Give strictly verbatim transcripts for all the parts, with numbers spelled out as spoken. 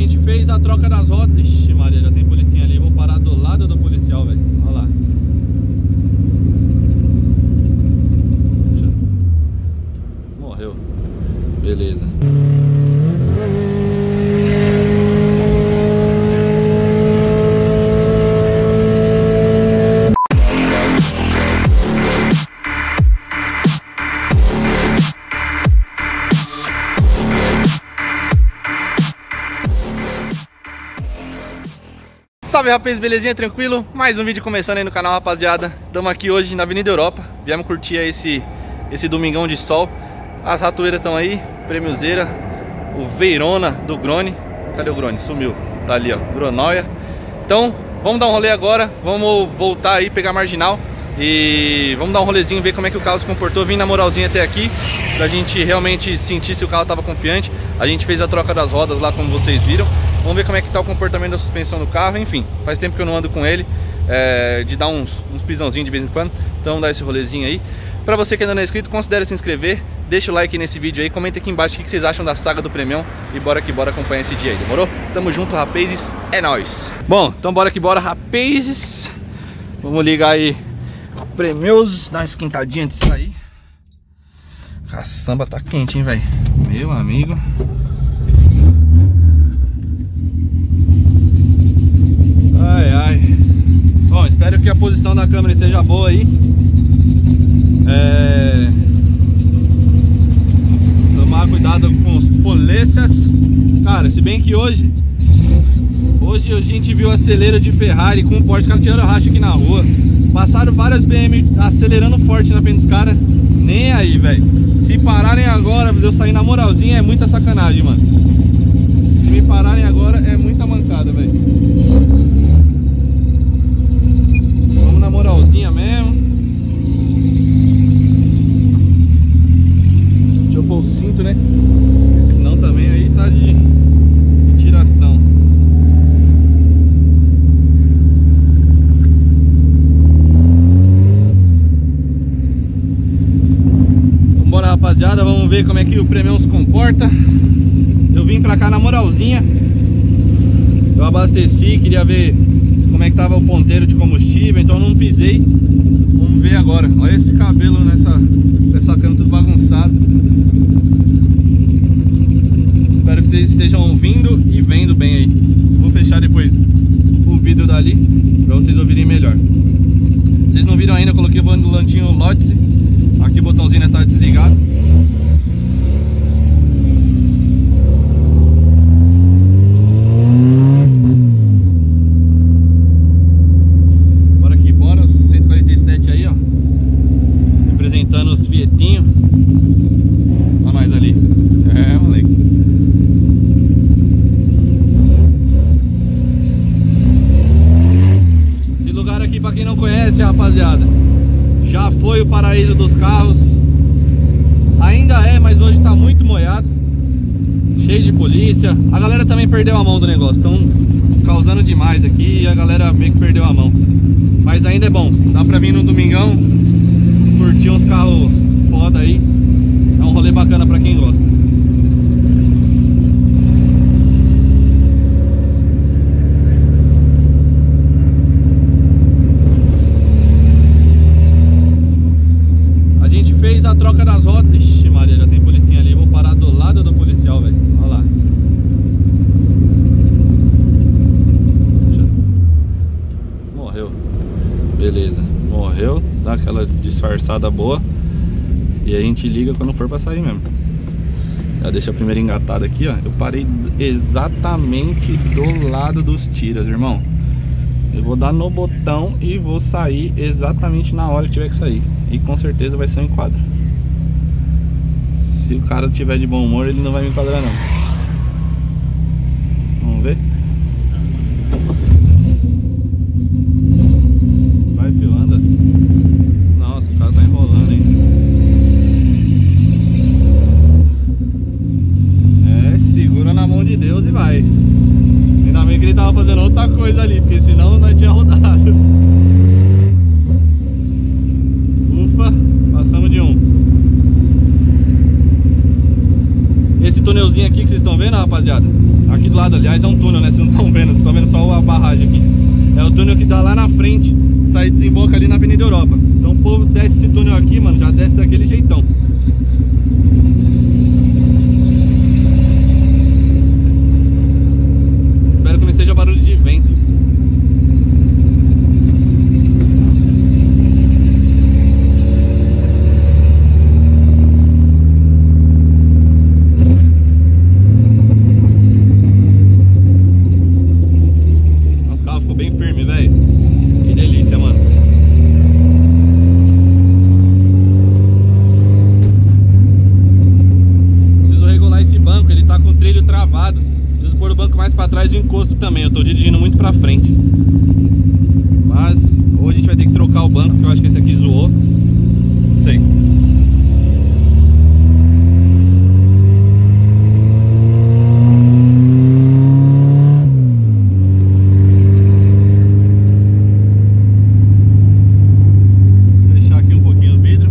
gente fez a troca das rodas. Ixi, Maria, já tem policinha ali. Vou parar do lado do policial, velho. Olha lá. Morreu. Beleza. Salve, rapaz, belezinha, tranquilo? Mais um vídeo começando aí no canal, rapaziada. Estamos aqui hoje na Avenida Europa. Viemos curtir esse, esse domingão de sol. As ratoeiras estão aí, Prêmiozeira, o Veirona do Grone. Cadê o Grone? Sumiu. Tá ali, ó, Gronóia. Então, vamos dar um rolê agora. Vamos voltar aí, pegar a marginal. E vamos dar um rolezinho, ver como é que o carro se comportou. Vim na moralzinha até aqui, pra gente realmente sentir se o carro tava confiante. A gente fez a troca das rodas lá, como vocês viram. Vamos ver como é que tá o comportamento da suspensão do carro. Enfim, faz tempo que eu não ando com ele, é, de dar uns, uns pisãozinhos de vez em quando. Então vamos dar esse rolezinho aí. Pra você que ainda não é inscrito, considere se inscrever. Deixa o like nesse vídeo aí, comenta aqui embaixo o que vocês acham da saga do Premião. E bora que bora acompanhar esse dia aí, demorou? Tamo junto, rapazes, é nóis. Bom, então bora que bora, rapazes. Vamos ligar aí o Premios, dar uma esquentadinha de sair. A samba tá quente, hein, velho. Meu amigo. Ai, ai. Bom, espero que a posição da câmera esteja boa aí. É... Tomar cuidado com os polícias. Cara, se bem que hoje Hoje a gente viu a celeira de Ferrari com o Porsche. Os caras tirando racha aqui na rua. Passaram várias B M acelerando forte na frente dos caras. Nem aí, velho. Se pararem agora, eu sair na moralzinha, é muita sacanagem, mano. Se me pararem agora, é muita mancada, velho. Vamos na moralzinha mesmo. Deixa eu pôr o cinto, né? Senão também aí tá de, de tiração. Vambora, rapaziada, vamos ver como é que o Premião se comporta. Eu vim pra cá na moralzinha. Eu abasteci, queria ver como é que tava o ponteiro de combustível, então eu não pisei. Vamos ver agora. Olha esse cabelo nessa, nessa cama tudo bagunçado. Espero que vocês estejam ouvindo e vendo bem aí. Vou fechar depois o vidro dali pra vocês ouvirem melhor. Vocês não viram ainda, eu coloquei o volantinho Lotse. Aqui o botãozinho está desligado. Bora que bora, os cento e quarenta e sete aí, ó. Representando os Fietinhos. Olha nós ali. É, moleque. Esse lugar aqui, pra quem não conhece, rapaziada, já foi o paraíso dos carros. Ainda é, mas hoje tá muito molhado, cheio de polícia. A galera também perdeu a mão do negócio. Estão causando demais aqui e a galera meio que perdeu a mão. Mas ainda é bom. Dá pra vir no domingão, curtir uns carros foda aí. É um rolê bacana pra quem gosta. Fez a troca das rodas. Ixi, Maria, já tem policinha ali. Vou parar do lado do policial, velho. Olha lá. Morreu. Beleza. Morreu. Dá aquela disfarçada boa. E a gente liga quando for pra sair mesmo. Já deixa a primeira engatada aqui, ó. Eu parei exatamente do lado dos tiras, irmão. Eu vou dar no botão e vou sair exatamente na hora que tiver que sair. E com certeza vai ser um enquadro. Se o cara tiver de bom humor, ele não vai me enquadrar não. Vamos ver. Vai, filho, anda. Nossa, o cara tá enrolando, hein. É, segura na mão de Deus e vai. Ainda bem que ele tava fazendo outra coisa ali, porque senão nós tinha rodado. Ufa, passamos de um. esse túnelzinho aqui que vocês estão vendo, rapaziada. Aqui do lado, aliás, é um túnel, né? Vocês não estão vendo, vocês estão vendo só a barragem aqui. É o túnel que dá lá na frente, sai e desemboca ali na Avenida Europa. Então o povo desce esse túnel aqui, mano, já desce daquele jeitão. Espero que não esteja barulho de vento. Preciso pôr o banco mais pra trás e o encosto também. Eu tô dirigindo muito pra frente. Mas ou a gente vai ter que trocar o banco, porque eu acho que esse aqui zoou. Não sei. Vou fechar aqui um pouquinho o vidro.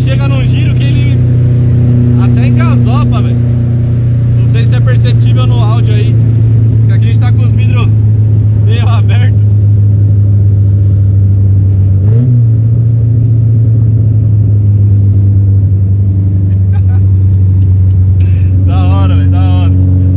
chega num giro que ele até engasopa, velho. Não sei se é perceptível no áudio aí, porque aqui a gente tá com os vidros meio abertos. Da hora, velho, da hora.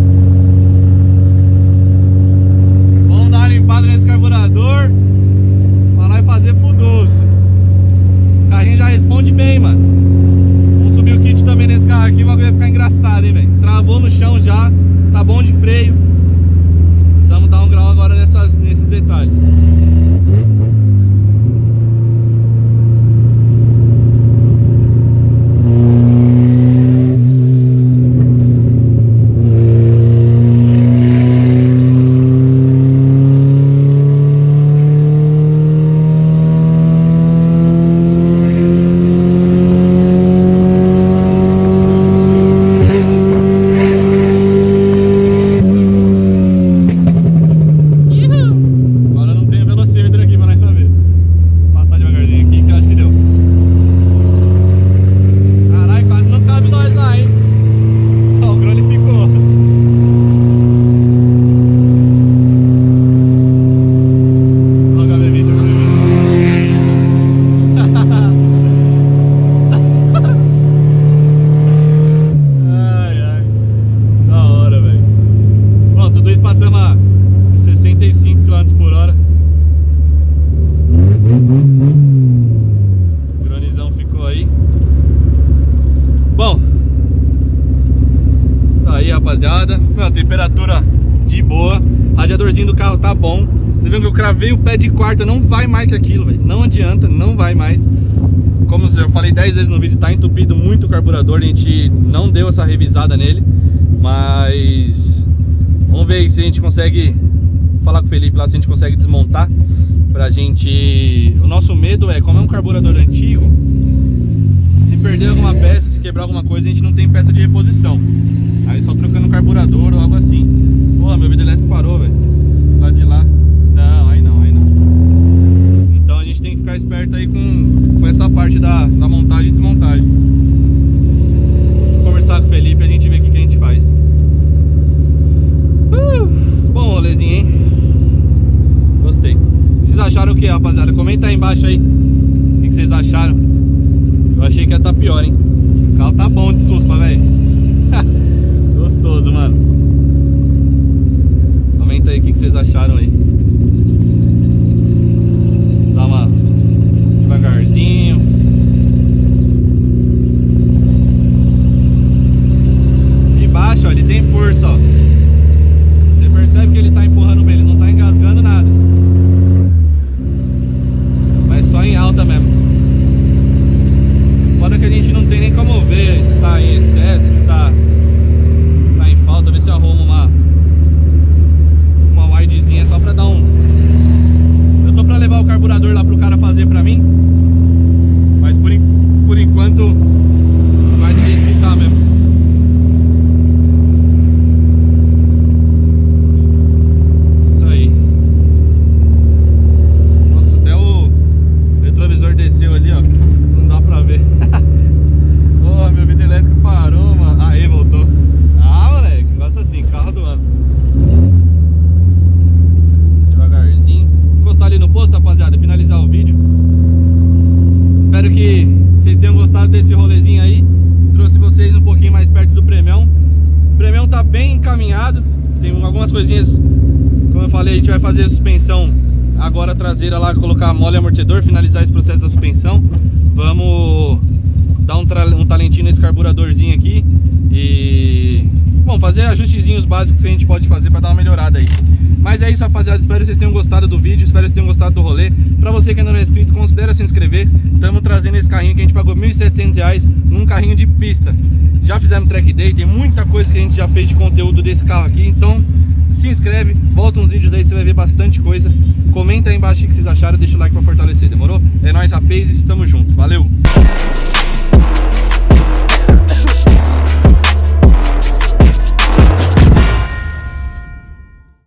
Vamos dar uma limpada nesse carburador pra nós fazer full doce. O carrinho já responde bem, mano. Vamos subir o kit também nesse carro aqui, o bagulho vai ficar engraçado, hein, velho. Travou no chão já, tá bom de freio. Precisamos dar um grau agora nessas, nesses detalhes. Rapaziada, a temperatura de boa, radiadorzinho do carro tá bom. Você viu que eu cravei o pé de quarta, não vai mais que aquilo, velho. Não adianta, não vai mais. Como eu falei dez vezes no vídeo, tá entupido muito o carburador. A gente não deu essa revisada nele, mas vamos ver se a gente consegue falar com o Felipe lá, se a gente consegue desmontar pra gente. O nosso medo é, como é um carburador antigo, se perder alguma peça, se quebrar alguma coisa, a gente não tem peça de reposição. Aí só trocando o carburador ou algo assim. Porra, meu vidro elétrico parou, velho. Do lado de lá. Não, aí não, aí não. Então a gente tem que ficar esperto aí com, com essa parte da, da montagem e desmontagem. Vou conversar com o Felipe e a gente vê o que, que a gente faz. Uh, bom rolezinho, hein? Gostei. Vocês acharam o que, rapaziada? Comenta aí embaixo aí o que, que vocês acharam. Eu achei que ia estar pior, hein? O carro tá bom de suspa, velho. Gostoso, mano. Comenta aí o que, que vocês acharam aí. Dá uma devagarzinho. De baixo, ó, ele tem força, ó. Você percebe que ele tá empurrando bem, ele não tá engasgando nada. Mas só em alta mesmo. Foda que a gente não tem nem como ver se tá em excesso, se tá, tá em falta. Ver se arruma uma Uma widezinha só pra dar um. Eu tô pra levar o carburador lá pro cara fazer pra mim, mas por, por enquanto vai do jeito que tá mesmo. Isso aí. Nossa, até o retrovisor desceu ali, ó. Não dá pra ver. Porra, meu vidro elétrico parou, mano. Aí, voltou. Ah, moleque, gosta assim, carro do ano. Devagarzinho. Encostar ali no posto, rapaziada, e finalizar o vídeo. Espero que vocês tenham gostado desse rolezinho aí. Trouxe vocês um pouquinho mais perto do premião. O premião tá bem encaminhado. Tem algumas coisinhas, como eu falei, a gente vai fazer a suspensão agora traseira lá, colocar mole amortecedor, finalizar esse processo da suspensão. Vamos dar um, um talentinho nesse carburadorzinho aqui e, bom, fazer ajustezinhos básicos que a gente pode fazer para dar uma melhorada aí. Mas é isso, rapaziada, espero que vocês tenham gostado do vídeo, espero que vocês tenham gostado do rolê. Pra você que ainda não é inscrito, considere se inscrever. Estamos trazendo esse carrinho que a gente pagou mil e setecentos reais num carrinho de pista. Já fizemos track day, tem muita coisa que a gente já fez de conteúdo desse carro aqui. Então se inscreve, volta uns vídeos aí, você vai ver bastante coisa. Comenta aí embaixo o que vocês acharam, deixa o like pra fortalecer, demorou? É nóis, rapazes, tamo junto, valeu!